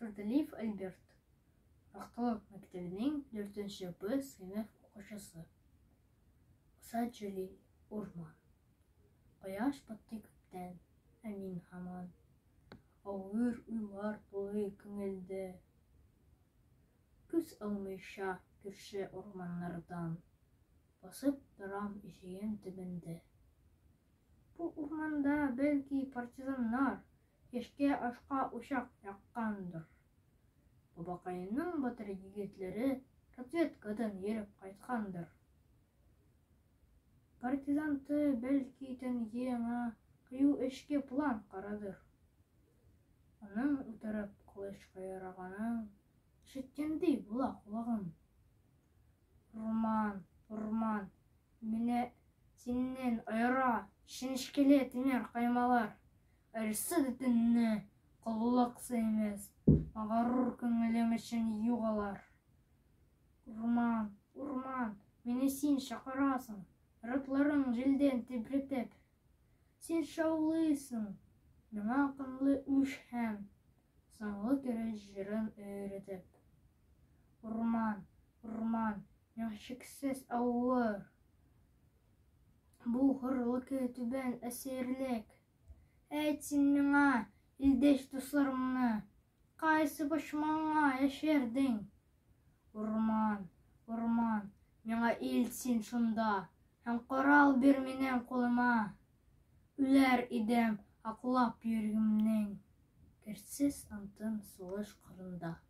Сырдалиев Альберт. Рахтылык мектебинин 4-Б сыйныф окуучусу. Уса Джалил, урман. Кояш батты көптен, мин хаман. Ауыр уйлар толы көңүлдө. Күз алмыйша күрше орманнардан. Басып турам ишеген түбүндө. Бу урманда белки партизандар кешке ашка ушак яккандыр. Бабакайымдын батыр жигитлери разведкадан ерип кайткандыр. Партизанты белки теңгеңа кыюу эшке план карадыр. Анын утырып кылыч кайраганын ишеткендей була кулагым. Урман, мени сенен айыра ишенишкеле тимер каймалар. Айрысы бүтүнүнө колулаксы эмес, магарур көңүлүм үчүн югалар. Урман, мени сен чакырасың, ыратларың желден тибретеп. Сен шаулыйсың, миңа акынлы үч һәм саңлы кереш жырын өйрөтөп. Урман, миңа шексиз ауыр. Бу хырлыкы түбән әсерлек. Әйт син миңа, илдеш дусларымны, кайсы башмаңа яшердиң? Урман, миңа ил син шунда, һәм корал бир менен кулыма. Үләр идем аклап йөргәнемнең керсез антын сулыш кырында.